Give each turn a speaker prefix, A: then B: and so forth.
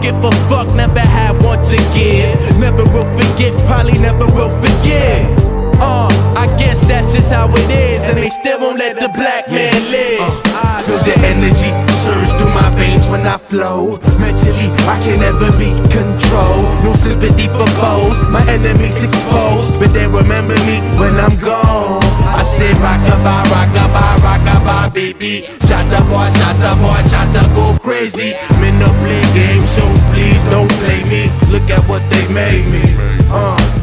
A: give a fuck, never had one to give. Never will forget, probably never will forget. I guess that's just how it is, and they still won't let the black man live. Feel the energy surge through my veins when I flow. Mentally, I can never be controlled. No sympathy for foes, my enemies exposed, but they remember me when I'm gone. I say rockabye, rockabye, rockabye, baby. Shatta boy, shatta go crazy. Men don't play games, so please don't play me. Look at what they made me.